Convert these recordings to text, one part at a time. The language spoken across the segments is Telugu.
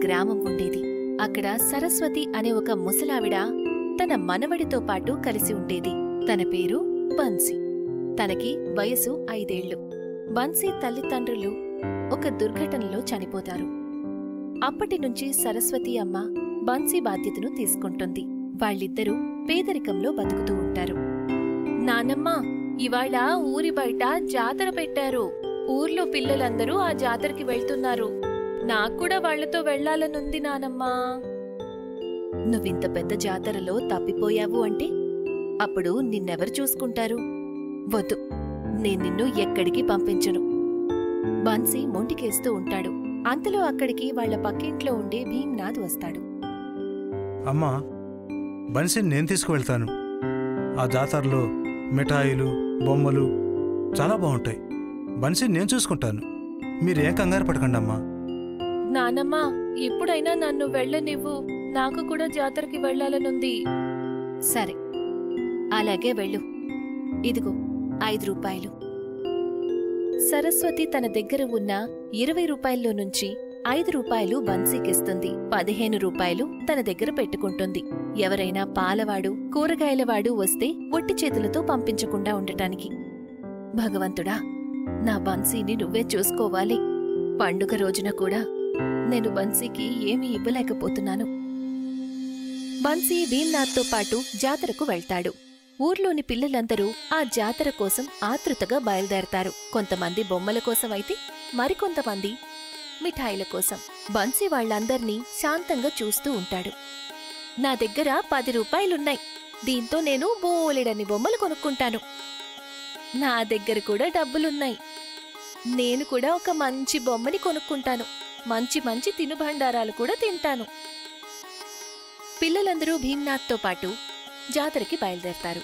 గ్రామం ఉండేది. అక్కడ సరస్వతి అనే ఒక ముసలావిడ తన మనవడితో పాటు కలిసి ఉండేది. తన పేరు బన్సీ. తనకి వయసు 5 ఏళ్లు. బన్సీ తల్లిదండ్రులు ఒక దుర్ఘటనలో చనిపోతారు. అప్పటినుంచి సరస్వతి అమ్మ బన్సీ బాధ్యతను తీసుకుంటుంది. వాళ్ళిద్దరూ పేదరికంలో బతుకుతూ ఉంటారు. నానమ్మా, ఇవాళ ఊరి బయట జాతర పెట్టారు. ఊర్లో పిల్లలందరూ ఆ జాతరకి వెళ్తున్నారు. నాక్కూడా వాళ్లతో వెళ్లాలనుంది నానమ్మా. నువ్వింత పెద్ద జాతరలో తప్పిపోయావు అంటే అప్పుడు నిన్నెవరు చూసుకుంటారు? వద్దు, నిన్ను ఎక్కడికి పంపించను. బన్సీ మొండికేస్తూ ఉంటాడు. అంతలో అక్కడికి వాళ్ల పక్కింట్లో ఉండే భీమ్నాథ్ వస్తాడు. అమ్మా, బన్సీని నేను తీసుకువెళ్తాను. ఆ జాతరలో మిఠాయిలు, బొమ్మలు చాలా బాగుంటాయి. బన్సీని నేను చూసుకుంటాను. మీరేం కంగారు పడకండి అమ్మా. నానమ్మా, ఇప్పుడైనా నన్ను వెళ్ళనివ్వు. నాకు కూడా జాతరకి వెళ్లాలనుంది. సరే, అలాగే వెళ్ళు. ఇదిగో 5 రూపాయలు. సరస్వతి తన దగ్గర ఉన్న 20 రూపాయల్లో నుంచి 5 రూపాయలు బన్సీకిస్తుంది. 15 రూపాయలు తన దగ్గర పెట్టుకుంటుంది. ఎవరైనా పాలవాడు, కూరగాయలవాడు వస్తే ఒట్టి చేతులతో పంపించకుండా ఉండటానికి. భగవంతుడా, నా బన్సీని నువ్వే చూసుకోవాలి. పండుగ రోజున కూడా నేను బన్సీకి ఏమీ ఇవ్వలేకపోతున్నాను. బన్సీ భీమ్నాథ్తో పాటు జాతరకు వెళ్తాడు. ఊర్లోని పిల్లలందరూ ఆ జాతర కోసం ఆతృతగా బయలుదేరతారు. కొంతమంది బొమ్మల కోసమైతే మరికొంతమంది మిఠాయిల కోసం. బన్సీ వాళ్లందర్నీ శాంతంగా చూస్తూ ఉంటాడు. నా దగ్గర 10 రూపాయలున్నాయి. దీంతో నేను బోలెడన్ని బొమ్మలు కొనుక్కుంటాను. నా దగ్గర కూడా డబ్బులున్నాయి. నేను కూడా ఒక మంచి బొమ్మని కొనుక్కుంటాను. మంచి మంచి తినుబండారాలు కూడా తింటాను. పిల్లలందరూ భీమ్నాథ్తో పాటు జాతరకి బయలుదేరతారు.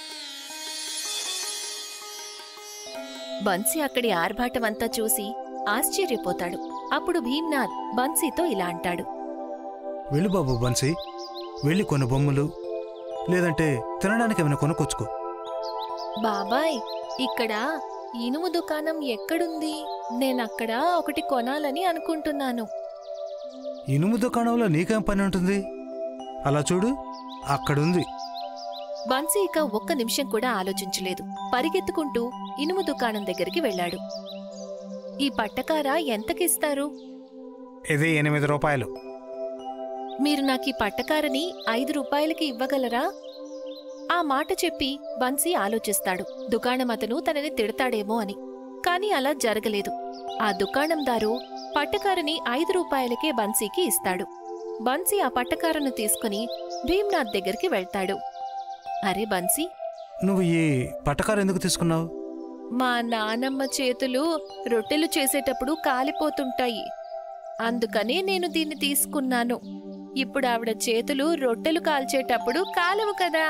బన్సీ అక్కడి ఆర్భాటమంతా చూసి ఆశ్చర్యపోతాడు. అప్పుడు భీమ్నాథ్ బన్సీతో ఇలా అంటాడు. వెళ్ళు బాబు బన్సీ, వెళ్ళి కొన్ని బొమ్మలు లేదంటే తినడానికి ఏమైనా కొనుక్కొచ్చుకో. బాబాయ్, ఇక్కడ ఇనుము దుకాణం ఎక్కడుంది? నేనక్కడ ఒకటి కొనాలని అనుకుంటున్నాను. ఇనుము దుకాణంలో నీకేం పని ఉంటుంది? అలా చూడు, అక్కడుంది. బన్సీ ఇక ఒక్క నిమిషం కూడా ఆలోచించలేదు. పరిగెత్తుకుంటూ ఇనుము దుకాణం దగ్గరికి వెళ్లాడు. ఈ పట్టకార ఎంతకిస్తారు? ఇది 8 రూపాయలు. మీరు నాకీ పట్టకారని 5 రూపాయలకి ఇవ్వగలరా? ఆ మాట చెప్పి బన్సీ ఆలోచిస్తాడు. దుకాణమతను తనని తిడతాడేమో అని. కాని అలా జరగలేదు. ఆ దుకాణందారు పట్టకారని 5 రూపాయలకే బన్సీకి ఇస్తాడు. బన్సీ ఆ పట్టకారను తీసుకుని భీమ్నాథ్ దగ్గరికి వెళ్తాడు. అరే బన్సీ, నువ్వు ఈ పట్టకారు ఎందుకు తీసుకున్నావు? మా నానమ్మ చేతులు రొట్టెలు చేసేటప్పుడు కాలిపోతుంటాయి. అందుకనే నేను దీన్ని తీసుకున్నాను. ఇప్పుడు ఆవిడ చేతులు రొట్టెలు కాల్చేటప్పుడు కాలవు కదా.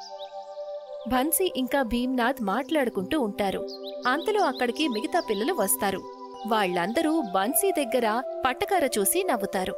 బన్సీ ఇంకా భీమ్నాథ్ మాట్లాడుకుంటూ ఉంటారు. అంతలో అక్కడికి మిగతా పిల్లలు వస్తారు. వాళ్లందరూ బన్సీ దగ్గర పట్టకార చూసి నవ్వుతారు.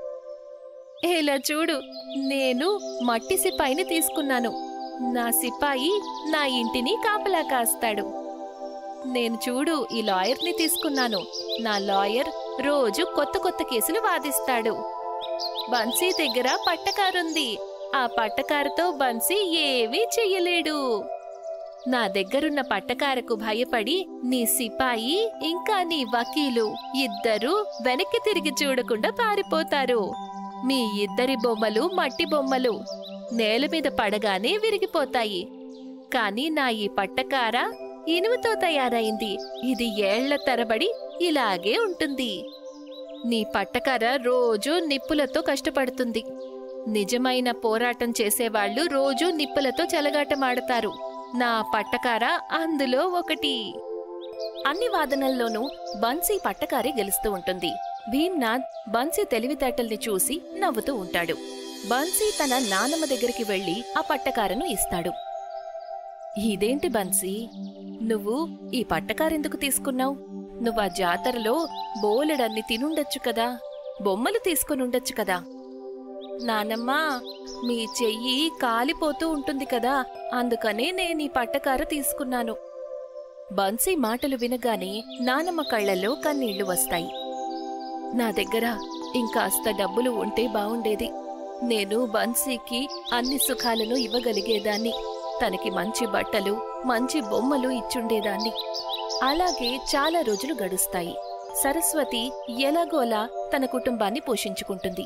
ఇలా చూడు, నేను మట్టి సిపాయిని తీసుకున్నాను. నా సిపాయి నా ఇంటిని కాపలా కాస్తాడు. నేను చూడు, ఈ లాయర్ని తీసుకున్నాను. నా లాయర్ రోజు కొత్త కొత్త కేసులు వాదిస్తాడు. బన్సీ దగ్గర పట్టకారుంది. ఆ పట్టకారుతో బన్సీ ఏవీ చెయ్యలేడు. నా దగ్గరున్న పట్టకారకు భయపడి నీ సిపాయి ఇంకా నీ వకీలు ఇద్దరూ వెనక్కి తిరిగి చూడకుండా పారిపోతారు. మీ ఇద్దరి బొమ్మలు మట్టి బొమ్మలు, నేల మీద పడగానే విరిగిపోతాయి. కాని నా ఈ పట్టకార ఇనుముతో తయారైంది. ఇది ఏళ్ల తరబడి ఇలాగే ఉంటుంది. నీ పట్టకార రోజూ నిప్పులతో కష్టపడుతుంది. నిజమైన పోరాటం చేసేవాళ్లు రోజూ నిప్పులతో చెలగాటమాడతారు. నా పట్టకార అందులో ఒకటి. అన్ని వాదనల్లోనూ బన్సీ పట్టకారే గెలుస్తూ ఉంటుంది. భీమ్నాథ్ బన్సీ తెలివితేటల్ని చూసి నవ్వుతూ ఉంటాడు. బన్సీ తన నానమ్మ దగ్గరికి వెళ్లి ఆ పట్టకారను ఇస్తాడు. ఇదేంటి బన్సీ, నువ్వు ఈ పట్టకారెందుకు తీసుకున్నావు? నువ్వా జాతరలో బోలెడన్ని తినుండొచ్చు కదా, బొమ్మలు తీసుకునుండొచ్చు కదా. నానమ్మా, మీ చెయ్యి కాలిపోతూ ఉంటుంది కదా, అందుకనే నేనీ పట్టకార తీసుకున్నాను. బన్సీ మాటలు వినగానే నానమ్మ కళ్లల్లో కన్నీళ్లు వస్తాయి. నా దగ్గర ఇంకాస్త డబ్బులు ఉంటే బావుండేది. నేను బన్సీకి అన్ని సుఖాలను ఇవ్వగలిగేదాన్ని. తనకి మంచి బట్టలు, మంచి బొమ్మలు ఇచ్చుండేదాన్ని. అలాగే చాలా రోజులు గడుస్తాయి. సరస్వతి ఎలాగోలా తన కుటుంబాన్ని పోషించుకుంటుంది.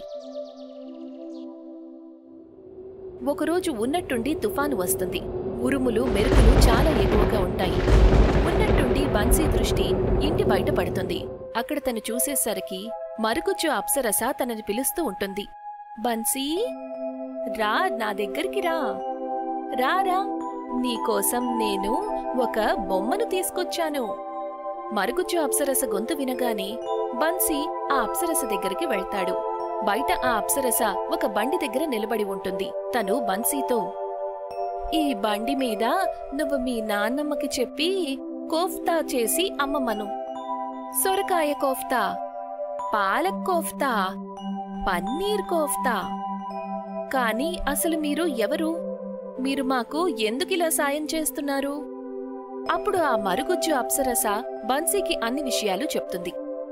ఒకరోజు ఉన్నట్టుండి తుఫాను వస్తుంది. ఉరుములు, మెరుపులు చాలా ఎక్కువగా ఉంటాయి. ఉన్నట్టుండి బన్సీ దృష్టి ఇంటి బయట పడుతుంది. అక్కడ తను చూసేసరికి మరుగుజ్జు అప్సరస తనని పిలుస్తూ ఉంటుంది. బన్సీ, రా, నా దగ్గరికి రా, రారా, నీకోసం నేను ఒక బొమ్మను తీసుకొచ్చాను. మరుగుజ్జు అప్సరస గొంతు వినగానే బన్సీ ఆ అప్సరస దగ్గరికి వెళ్తాడు. బయట ఆ అప్సరస ఒక బండి దగ్గర నిలబడి ఉంటుంది. తను బన్సీతో, ఈ బండి మీద నువ్వు మీ నాన్నమ్మకి చెప్పి కోఫ్తా చేసి అమ్మమ్మను. సొరకాయ కోఫ్తా, పాలక్ కోఫ్తా, పన్నీర్ కోఫ్తా. కానీ అసలు మీరు ఎవరు? మీరు మాకు ఎందుకిలా సాయం చేస్తున్నారు? అప్పుడు ఆ మరుగుజ్జు అప్సరస బన్సీకి అన్ని విషయాలు చెప్తుంది.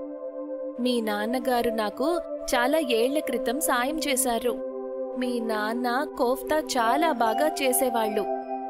మీ నాన్నగారు నాకు చాలా ఏళ్ల క్రితం సాయం చేశారు. మీ నాన్న కోఫ్తా చాలా బాగా చేసేవాళ్లు.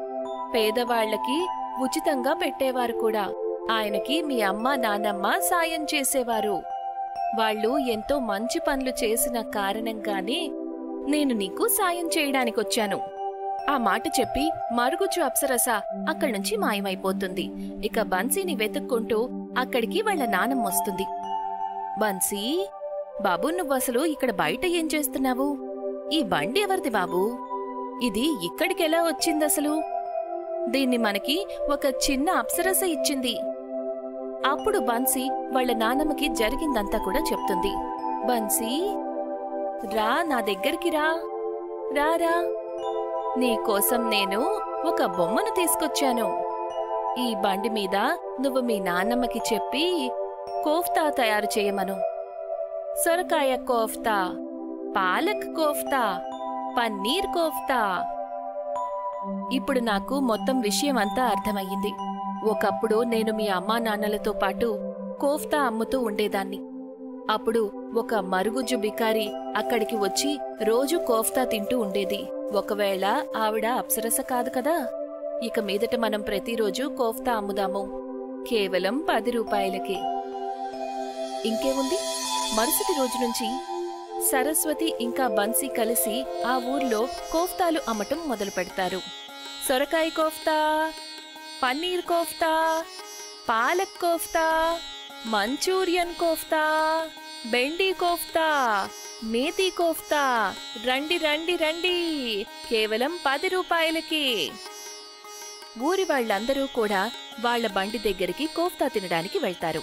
పేదవాళ్లకి ఉచితంగా పెట్టేవారు కూడా. ఆయనకి మీ అమ్మ, నాన్నమ్మ సాయం చేసేవారు. వాళ్ళు ఎంతో మంచి పనులు చేసిన కారణంగానే నేను నీకు సాయం చేయడానికొచ్చాను. ఆ మాట చెప్పి మరుగుజ్జు అప్సరస అక్కడ్నుంచి మాయమైపోతుంది. ఇక బన్సీని వెతుక్కుంటూ అక్కడికి వాళ్ల నానమ్మొస్తుంది. బన్సీ, బాబూ, నువ్వసలు ఇక్కడ బయట ఏం చేస్తున్నావు? ఈ బండి ఎవరిది బాబూ? ఇది ఇక్కడికెలా వచ్చిందసలు? దీన్ని మనకి ఒక చిన్న అప్సరస ఇచ్చింది. అప్పుడు బన్సీ వాళ్ల నానమ్మకి జరిగిందంతా కూడా చెప్తుంది. బన్సీ, రా, నా దగ్గరికి రా, రారా, నీకోసం నేను ఒక బొమ్మను తీసుకొచ్చాను. ఈ బండి మీద నువ్వు మీ నాన్నమ్మకి చెప్పి కోఫ్తా తయారు చేయమను. సొరకాయ కోఫ్తా, పాలక్ కోఫ్తా, పన్నీర్ కోఫ్తా. ఇప్పుడు నాకు మొత్తం విషయం అంతా అర్థమయ్యింది. ఒకప్పుడు నేను మీ అమ్మా నాన్నలతో పాటు కోఫ్తా అమ్ముతూ ఉండేదాన్ని. అప్పుడు ఒక మరుగుజ్జు బికారి అక్కడికి వచ్చి రోజు కోఫ్తా తింటూ ఉండేది. ఒకవేళ ఆవిడ అప్సరస కాదు కదా. ఇక మీదట మనం ప్రతిరోజు కోఫ్తా అమ్ముదాము, కేవలం 10 రూపాయలకే. ఇంకేముంది, మరుసటి రోజు నుంచి సరస్వతి ఇంకా బన్సీ కలిసి ఆ ఊర్లో కోఫ్తాలు అమ్మటం మొదలు పెడతారు. సొరకాయ కోఫ్తా, పన్నీర్ కోఫ్తా, పాలక్ కోఫ్తా, మంచూరియన్ కోఫ్తా, బెండి కోఫ్తా, మేతి కోఫ్తా. రండి రండి రండి, కేవలం 10 రూపాయలకి. ఊరి వాళ్ళందరూ కూడా వాళ్ల బండి దగ్గరికి కోఫ్తా తినడానికి వెళ్తారు.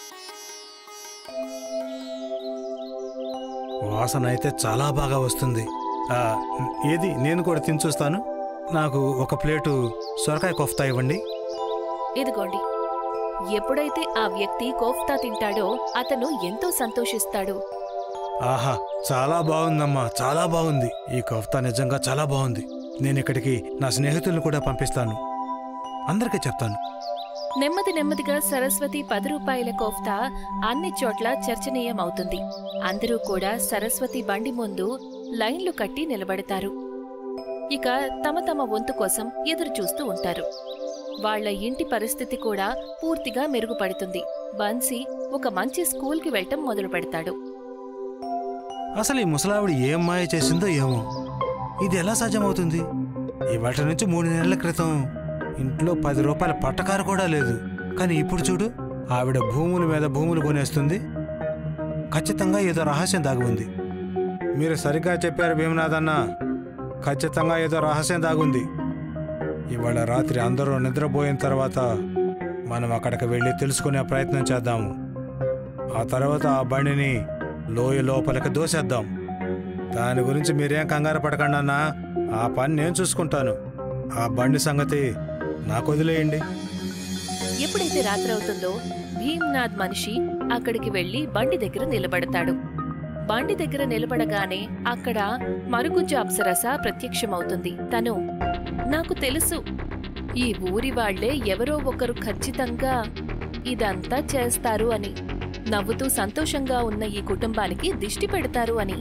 వాసన అయితే చాలా బాగా వస్తుంది. ఏది, నేను కూడా తిని చూస్తాను. నాకు ఒక ప్లేటు సొరకాయ కోఫ్తా ఇవ్వండి. ఇదిగోండి. ఎప్పుడైతే ఆ వ్యక్తి కోఫ్తా తింటాడో అతను ఎంతో సంతోషిస్తాడు. ఆహా, చాలా బాగుందమ్మా, చాలా బాగుంది. ఈ కోఫ్తా నిజంగా చాలా బాగుంది. నేను ఇక్కడికి నా స్నేహితులను కూడా పంపిస్తాను, అందరికీ చెప్తాను. నెమ్మది నెమ్మదిగా సరస్వతి 10 రూపాయల కోఫ్తా అన్ని చోట్ల చర్చనీయమవుతుంది. అందరూ కూడా సరస్వతి బండి ముందు లైన్లు కట్టి నిలబడతారు. ఇక తమ తమ వంతు కోసం ఎదురు చూస్తూ ఉంటారు. వాళ్ల ఇంటి పరిస్థితి కూడా పూర్తిగా మెరుగుపడుతుంది. బన్సీ ఒక మంచి స్కూల్కి వెళ్ళటం మొదలు పెడతాడు. అసలు ఈ ముసలావిడ ఏం మాయ చేసిందో ఏమో, ఇది ఎలా సాధ్యమవుతుంది? ఇవాటి నుంచి 3 నెలల క్రితం ఇంట్లో 10 రూపాయల పట్టకారు కూడా లేదు. కానీ ఇప్పుడు చూడు, ఆవిడ భూముల మీద భూములు కొనేస్తుంది. ఖచ్చితంగా ఏదో రహస్యం దాగి ఉంది. మీరు సరిగ్గా చెప్పారు భీమనాథ్ అన్న, ఖచ్చితంగా ఏదో రహస్యం దాగుంది. ఇవాళ రాత్రి అందరూ నిద్రపోయిన తర్వాత మనం అక్కడికి వెళ్ళి తెలుసుకునే ప్రయత్నం చేద్దాము. ఆ తర్వాత ఆ బండిని లోయ లోపలికి దోసేద్దాం. దాని గురించి మీరేం కంగారు పడకండి అన్నా, ఆ పని నేను చూసుకుంటాను. ఆ బండి సంగతి నాకు వదిలేయండి. ఎప్పుడైతే రాత్రి అవుతుందో భీమ్నాథ్ మనిషి అక్కడికి వెళ్లి బండి దగ్గర నిలబడతాడు. బండి దగ్గర నిలబడగానే అక్కడ మరుగుజ్జు అప్సరస ప్రత్యక్షమవుతుంది. తను, నాకు తెలుసు, ఈ ఊరి వాళ్లే ఎవరో ఒకరు ఖచ్చితంగా ఇదంతా చేస్తారు అని. నవ్వుతూ సంతోషంగా ఉన్న ఈ కుటుంబానికి దిష్టి పెడతారు అని.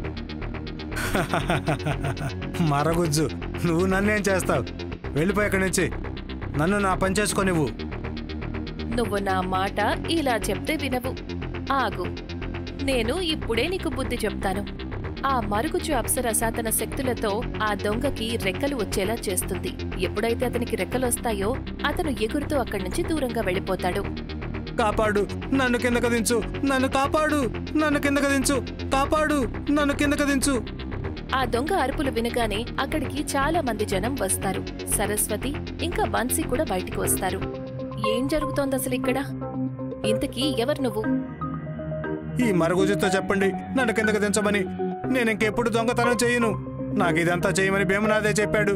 మరగుజ్జు, నువ్వు నన్నేం చేస్తావు? వెళ్ళిపోయి ఇక్కడి నుంచి. నన్ను నా పని చేసుకోనివ్వు. నువ్వు నా మాట ఇలా చెప్తే వినవు. ఆగు, నేను ఇప్పుడే నీకు బుద్ధి చెప్తాను. ఆ మరుగుజ్జు అప్సరస తన శక్తులతో ఆ దొంగకి రెక్కలు వచ్చేలా చేస్తుంది. ఎప్పుడైతే అతనికి రెక్కలొస్తాయో అతను ఎగురుతూ అక్కడి నుంచి దూరంగా వెళ్ళిపోతాడు. కాపాడు, నన్ను కిందకు దించు, నన్ను కాపాడు, నన్ను కిందకు దించు, కాపాడు, నన్ను కిందకు దించు. ఆ దొంగ అరుపులు వినగానే అక్కడికి చాలా మంది జనం వస్తారు. సరస్వతి ఇంకా బన్సీ కూడా బయటికి వస్తారు. ఏం జరుగుతోందసలు ఇక్కడ? ఇంతకీ ఎవరు నువ్వు? ఈ మరుగుజ్జుతో చెప్పండి నన్ను కిందకు దించమని. నేను ఇంకెప్పుడు దొంగతనం చేయను. నాకు ఇదంతా చేయమని భీమనాథే చెప్పాడు.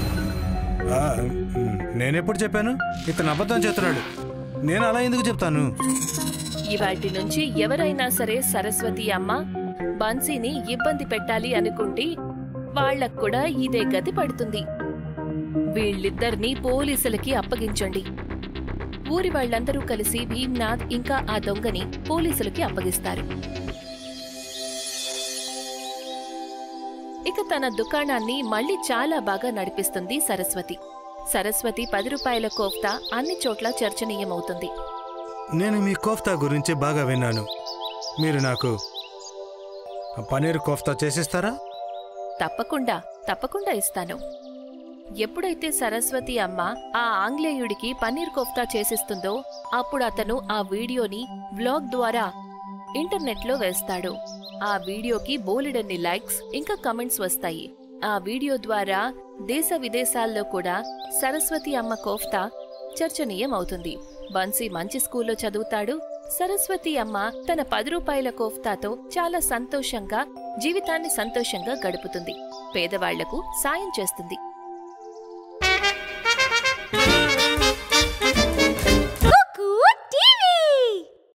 నేనెప్పుడు చెప్పాను? ఇతను అబద్ధం చెప్తున్నాడు. నేను అలా ఎందుకు చెప్తాను? ఇవాటి నుంచి ఎవరైనా సరే సరస్వతి అమ్మ బన్సీని ఇబ్బంది పెట్టాలి అనుకుంటే వాళ్లకు కూడా ఇదే గతి పడుతుంది. వీళ్ళిద్దరినీ పోలీసులకి అప్పగించండి. ఊరి వాళ్లందరూ కలిసి భీమ్నాథ్ ఇంకా ఆ దొంగని పోలీసులకి అప్పగిస్తారు. ఇక తన దుకాణాన్ని మళ్లీ చాలా బాగా నడిపిస్తుంది సరస్వతి. సరస్వతి 10 రూపాయల కోఫ్తా అన్ని చోట్ల చర్చనీయమవుతుంది. నేను మీ కోఫ్తా గురించి బాగా విన్నాను. మీరు నాకు పనీర్ కోఫ్తా చేసిస్తారా? తప్పకుండా తప్పకుండా ఇస్తాను. ఎప్పుడైతే సరస్వతి అమ్మ ఆ ఆంగ్లేయుడికి పన్నీర్ కోఫ్తా చేసిస్తుందో అప్పుడు అతను ఆ వీడియోని వ్లాగ్ ద్వారా ఇంటర్నెట్లో వేస్తాడు. ఆ వీడియోకి బోలెడన్ని లైక్స్ ఇంకా కమెంట్స్ వస్తాయి. ఆ వీడియో ద్వారా దేశ విదేశాల్లో కూడా సరస్వతి అమ్మ కోఫ్తా చర్చనీయం అవుతుంది. బన్సీ మంచి స్కూల్లో చదువుతాడు. సరస్వతి అమ్మ తన 10 రూపాయల కోఫ్తాతో చాలా సంతోషంగా జీవితాన్ని సంతోషంగా గడుపుతుంది. పేదవాళ్లకు సాయం చేస్తుంది.